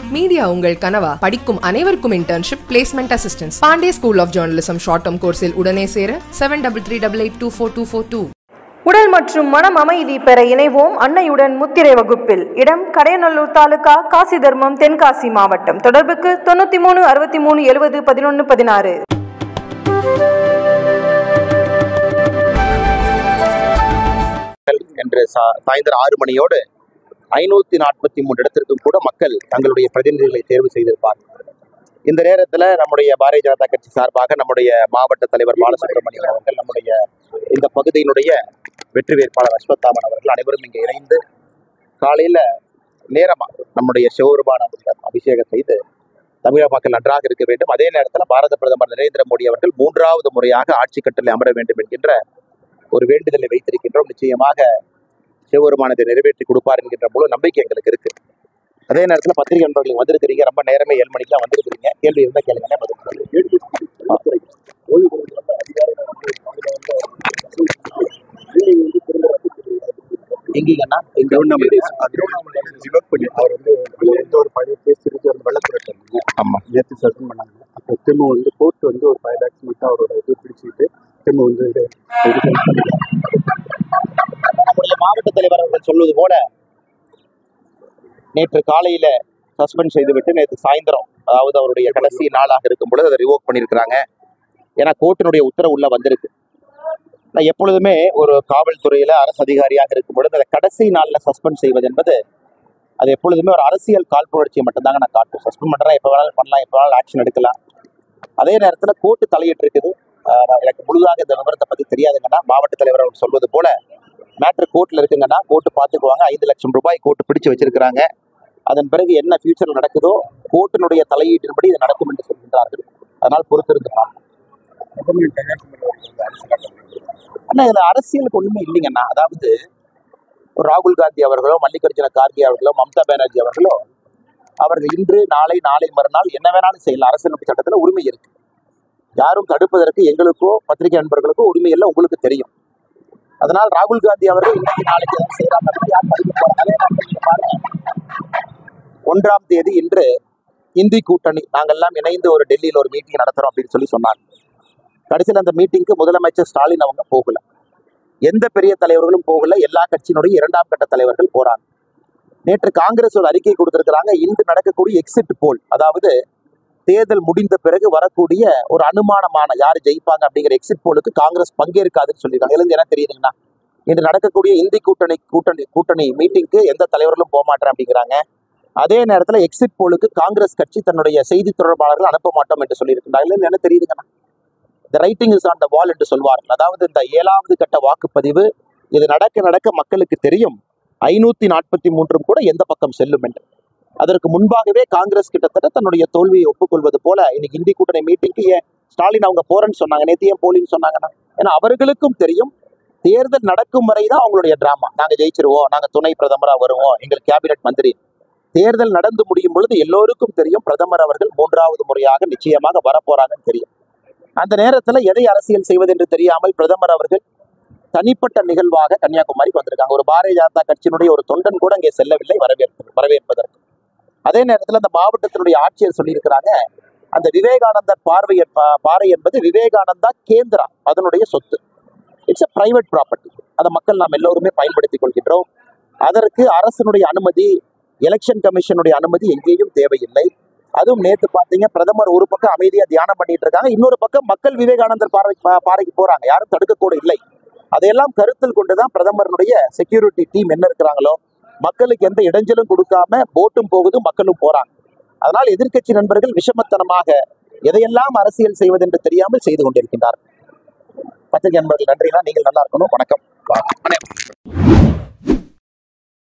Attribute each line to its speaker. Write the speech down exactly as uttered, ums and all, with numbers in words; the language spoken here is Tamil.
Speaker 1: மீடியா உங்கள் கனவா? படிக்கும் அனைவருக்கும் internship, placement assistance. Pandey school of journalism short term கோர்ஸில் உடனே சேர seven double three double eight two four two four two.
Speaker 2: உடல் மற்றும் மனம் அமைதி பெற இணைவோம் அன்னையுடன் முத்திரை வகுப்பில். இடம் கடையநல்லூர் தாலுகா, காசி தர்மம், தென்காசி மாவட்டம். தொடர்புக்கு தொண்ணூத்தி மூணு அறுபத்தி மூணு எழுபது பதினொன்று பதினாறு.
Speaker 3: என்று சாயந்தரம் ஆறு மணியோடு ஐநூத்தி நாற்பத்தி மூன்று இடத்திற்கும் கூட மக்கள் தங்களுடைய பிரதிநிதிகளை தேர்வு செய்திருப்பார்கள். இந்த நேரத்தில் நம்முடைய பாரதிய ஜனதா கட்சி சார்பாக நம்முடைய மாவட்ட தலைவர் பாலசுப்ரமணியன் அவர்கள், நம்முடைய இந்த பகுதியினுடைய வெற்றி வேட்பாளர் அஸ்வத்தாமன் அவர்கள் அனைவரும் இங்கே இணைந்து காலையில் நேரமாக நம்முடைய சிவபெருமான அபிஷேகம் செய்து தமிழக மக்கள் நன்றாக இருக்க வேண்டும். அதே நேரத்தில் பாரத பிரதமர் நரேந்திர மோடி அவர்கள் மூன்றாவது முறையாக ஆட்சி கட்டளை அமர வேண்டும் என்கின்ற ஒரு வேண்டுதலை வைத்திருக்கின்றோம். நிச்சயமாக சிவபெருமானத்தை நிறைவேற்றி கொடுப்பார் என்கின்ற முழு நம்பிக்கை எங்களுக்கு இருக்கு. அதே நேரத்தில் பத்திரிகை நண்பர்கள் வந்திருக்கிறீங்க, ரொம்ப நேரமே ஏழு மணிக்கெல்லாம் வந்திருக்கிறீங்க. கேள்வி இருந்தால் கேளுங்க. எங்கீங்கன்னா எங்க
Speaker 4: அவர் வந்து எந்த ஒரு பழைய கேஸ் இருக்கு, அந்த வெள்ளத்துறை ஆமா நேற்று சஸ்பெண்ட் பண்ணாங்க. அப்போ திரும்ப வந்து கோர்ட் வந்து ஒரு ஃபைவ் லேக்ஸ் மட்டும் அவரோட இது பிடிச்சிட்டு திரும்ப வந்து
Speaker 3: நம்முடைய மாவட்ட தலைவர் அவர்கள் சொல்வது போல நேற்று காலையில சஸ்பெண்ட் செய்துவிட்டு நேற்று சாயந்தரம், அதாவது அவருடைய கடைசி நாளாக இருக்கும் பொழுது அதை ரிவோக் பண்ணியிருக்கிறாங்க. ஏன்னா கோர்ட்டினுடைய உத்தரவு உள்ள வந்திருக்கு. நான் எப்பொழுதுமே ஒரு காவல்துறையில அரசு அதிகாரியாக இருக்கும் பொழுது அதை கடைசி நாளில் சஸ்பெண்ட் செய்வது என்பது அது எப்பொழுதுமே ஒரு அரசியல் காழ்ப்புணர்ச்சியை மட்டும்தாங்க நான் காட்டும். சஸ்பெண்ட் பண்ணுறேன், எப்போ வேணாலும் பண்ணலாம், எப்போ வேணாலும் ஆக்ஷன் எடுக்கலாம். அதே நேரத்தில் கோர்ட்டு தலையிட்டு இருக்குது. எனக்கு முழுதாக இந்த விவரத்தை பற்றி தெரியாதுங்கன்னா மாவட்ட தலைவர் அவர் சொல்வது போல மேட்ரு கோர்ட்டில் இருக்குங்கன்னா கோர்ட்டு பார்த்துக்குவாங்க. ஐந்து லட்சம் ரூபாய் கோர்ட்டு பிடிச்சு வச்சிருக்கிறாங்க. அதன் பிறகு என்ன ஃபியூச்சர் நடக்குதோ கோர்ட்டினுடைய தலையீட்டின்படி இது நடக்கும் என்று சொல்கின்றார்கள். அதனால் பொறுத்திருந்து அண்ணா, இதுல அரசியலுக்கு ஒண்ணுமே இல்லைங்கண்ணா. அதாவது ராகுல் காந்தி அவர்களோ, மல்லிகார்ஜுன கார்கே அவர்களோ, மம்தா பானர்ஜி அவர்களோ அவர்கள் இன்று நாளை நாளை மறுநாள் என்ன வேணாலும் செய்யலாம். அரசியலமைப்பு சட்டத்துல உரிமை இருக்கு. யாரும் தடுப்பதற்கு எங்களுக்கோ பத்திரிகை நண்பர்களுக்கோ உரிமை இல்லை, உங்களுக்கு தெரியும். அதனால் ராகுல் காந்தி அவர்கள் இன்னைக்கு நாளைக்கு எதாவது செய்யறாங்க. ஒன்றாம் தேதி இன்று இந்தி கூட்டணி நாங்கள்லாம் இணைந்து ஒரு டெல்லியில் ஒரு மீட்டிங் நடத்துறோம் அப்படின்னு சொல்லி சொன்னாங்க. கடைசியில் அந்த மீட்டிங்க்கு முதலமைச்சர் ஸ்டாலின் அவங்க போகல, எந்த பெரிய தலைவர்களும் போகல. எல்லா கட்சியினுடைய இரண்டாம் கட்ட தலைவர்கள் போறாங்க. நேற்று காங்கிரஸ் ஒரு அறிக்கை கொடுத்திருக்கிறாங்க. இன்று நடக்கக்கூடிய எக்ஸிட் போல், அதாவது தேர்தல் முடிந்த பிறகு வரக்கூடிய ஒரு அனுமானமான யாரு ஜெயிப்பாங்க அப்படிங்கிற எக்ஸிட் போலுக்கு காங்கிரஸ் பங்கேற்காதுன்னு சொல்லியிருக்காங்க. இதுல என்ன தெரியுதுங்கன்னா, இன்று நடக்கக்கூடிய இந்தி கூட்டணி கூட்டணி கூட்டணி மீட்டிங்க்கு எந்த தலைவர்களும் போக மாட்டேன் அப்படிங்கிறாங்க. அதே நேரத்தில் எக்ஸிட் போலுக்கு காங்கிரஸ் கட்சி தன்னுடைய செய்தி தொடர்பாளர்கள் அனுப்ப மாட்டோம் என்று சொல்லியிருக்கிறாங்க. என்ன தெரியுதுங்கன்னா, the writing is on the wall என்று சொல்வார்கள். அதாவது இந்த ஏழாவது கட்ட வாக்குப்பதிவு இது நடக்க நடக்க மக்களுக்கு தெரியும் ஐநூத்தி நாற்பத்தி மூன்றும் கூட எந்த பக்கம் செல்லும் என்று. அதற்கு முன்பாகவே காங்கிரஸ் கிட்டத்தட்ட தன்னுடைய தோல்வியை ஒப்புக்கொள்வது போல இன்னைக்கு இந்தி கூட்டணி மீட்டிங்க்கு ஏன் ஸ்டாலின் அவங்க போறேன்னு சொன்னாங்க, நேற்று ஏன் போலின்னு சொன்னாங்கன்னா, ஏன்னா அவர்களுக்கும் தெரியும் தேர்தல் நடக்கும் வரைதான் அவங்களுடைய டிராமா. நாங்க ஜெயிச்சிருவோம், நாங்க துணை பிரதமரா வருவோம், எங்களுக்கு கேபினெட் மந்திரி. தேர்தல் நடந்து முடியும் பொழுது எல்லோருக்கும் தெரியும் பிரதமர் அவர்கள் மூன்றாவது முறையாக நிச்சயமாக வரப்போறாங்கன்னு தெரியும். அந்த நேரத்துல எதை அரசியல் செய்வது என்று தெரியாமல் பிரதமர் அவர்கள் தனிப்பட்ட நிகழ்வாக கன்னியாகுமரிக்கு வந்திருக்காங்க. ஒரு பாரதிய ஜனதா கட்சியினுடைய ஒரு தொண்டன் கூட இங்கே செல்லவில்லை வரவேற்பு வரவேற்பதற்கு. அதே நேரத்தில் அந்த மாவட்டத்தினுடைய ஆட்சியர் சொல்லியிருக்கிறாங்க, அந்த விவேகானந்தர் பார்வை பாறை என்பது விவேகானந்தா கேந்திரா அதனுடைய சொத்து. It's a private property. அதை மக்கள் நாம் எல்லோருமே பயன்படுத்திக் கொள்கின்றோம். அதற்கு அரசனுடைய அனுமதி, எலெக்ஷன் கமிஷனுடைய அனுமதி எங்கேயும் தேவையில்லை. அதுவும் நேற்று பார்த்தீங்க, பிரதமர் ஒரு பக்கம் அமைதியா தியானம் பண்ணிட்டு இருக்காங்க, இன்னொரு பக்கம் மக்கள் விவேகானந்தர் பாறை பாறைக்கு போறாங்க. யாரும் தடுக்க கூட இல்லை. அதையெல்லாம் கருத்தில் கொண்டுதான் பிரதமருடைய செக்யூரிட்டி டீம் என்ன இருக்கிறாங்களோ, மக்களுக்கு எந்த இடைஞ்சலும் கொடுக்காம போட்டும் போகுது, மக்களும் போறாங்க. அதனால் எதிர்கட்சி நண்பர்கள் விஷமத்தனமாக எதையெல்லாம் அரசியல் செய்வது என்று தெரியாமல் செய்து கொண்டிருக்கின்றார்கள். பத்திரிகை நண்பர்கள் நன்றினா, நீங்கள் நல்லா இருக்கணும். வணக்கம்.